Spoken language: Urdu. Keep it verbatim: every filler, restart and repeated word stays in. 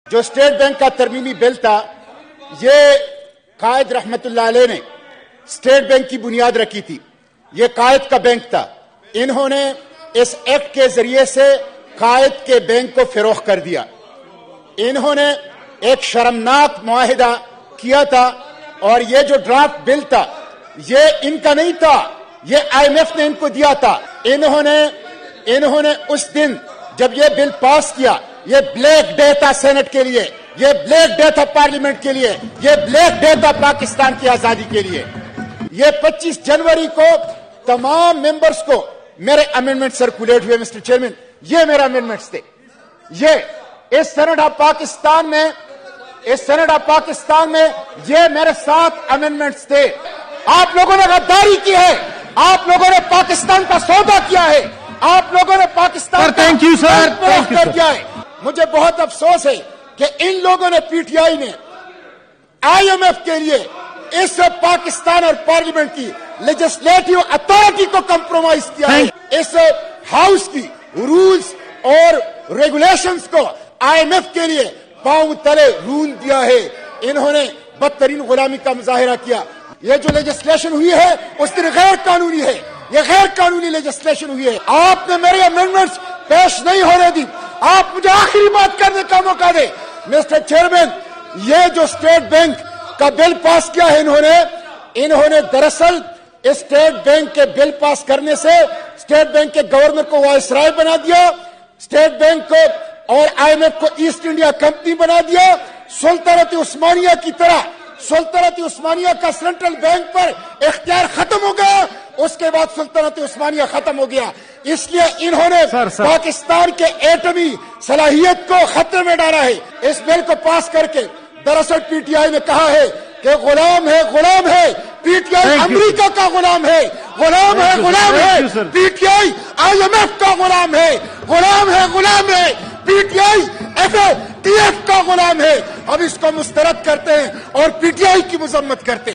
جو اسٹیٹ بینک کا ترمیمی بل تھا، یہ قائد رحمت اللہ علیہ نے اسٹیٹ بینک کی بنیاد رکھی تھی. یہ قائد کا بینک تھا. انہوں نے اس ایکٹ کے ذریعے سے قائد کے بینک کو فروغ کر دیا. انہوں نے ایک شرمناک معاہدہ کیا تھا، اور یہ جو ڈرافٹ بل تھا یہ ان کا نہیں تھا، یہ آئی ایم ایف نے ان کو دیا تھا. انہوں نے انہوں نے اس دن جب یہ بل پاس کیا، یہ بلیک ڈے تھا سینٹ کے لیے، یہ بلیک ڈے تھا پارلیمنٹ کے لیے، یہ بلیک ڈے تھا پاکستان کی آزادی کے لیے. یہ پچیس جنوری کو تمام ممبرز کو میرے امینڈمنٹ سرکولیٹ ہوئے. مسٹر چیئرمین، یہ میرے امینڈمنٹس تھے. یہ اس سینٹ آف پاکستان میں اس سینٹ آف پاکستان میں یہ میرے سات امینڈمنٹس تھے. آپ لوگوں نے غداری کی ہے، آپ لوگوں نے پاکستان کا سودا کیا ہے، آپ لوگوں نے پاکستان تھینک یو سر کر دیا ہے. مجھے بہت افسوس ہے کہ ان لوگوں نے پی ٹی آئی نے آئی ایم ایف کے لیے اس پاکستان اور پارلیمنٹ کی لیجسلیٹو اتھارٹی کو کمپرومائز کیا ہے. اس ہاؤس کی رولز اور ریگولیشنز کو آئی ایم ایف کے لیے پاؤں تلے رول دیا ہے. انہوں نے بدترین غلامی کا مظاہرہ کیا. یہ جو لیجسلیشن ہوئی ہے اس دن غیر قانونی ہے، یہ غیر قانونی لیجسلیشن ہوئی ہے. آپ نے میرے امینڈمنٹس پیش نہیں ہونے دی. آپ مجھے آخری بات کرنے کا موقع دیں. مسٹر چیئرمین، یہ جو اسٹیٹ بینک کا بل پاس کیا ہے انہوں نے انہوں نے دراصل اسٹیٹ بینک کے بل پاس کرنے سے اسٹیٹ بینک کے گورنر کو وائسرائے بنا دیا، اسٹیٹ بینک کو اور آئی ایم ایف کو ایسٹ انڈیا کمپنی بنا دیا. سلطنت عثمانیہ کی طرح سلطنت عثمانیہ کا سینٹرل بینک پر اختیار ختم ہو گیا. اس کے بعد سلطنت عثمانیہ ختم ہو گیا. اس لیے انہوں نے سر سر پاکستان کے ایٹمی صلاحیت کو خطرے میں ڈالا ہے. اس بل کو پاس کر کے دراصل پی ٹی آئی نے کہا ہے کہ غلام ہے غلام ہے پی ٹی آئی امریکہ کا غلام ہے، غلام ہے غلام ہے P T I I M F کا غلام ہے، غلام ہے غلام ہے P T I F A T F کا غلام ہے. اب اس کو مسترد کرتے ہیں اور پی ٹی آئی کی مذمت کرتے ہیں.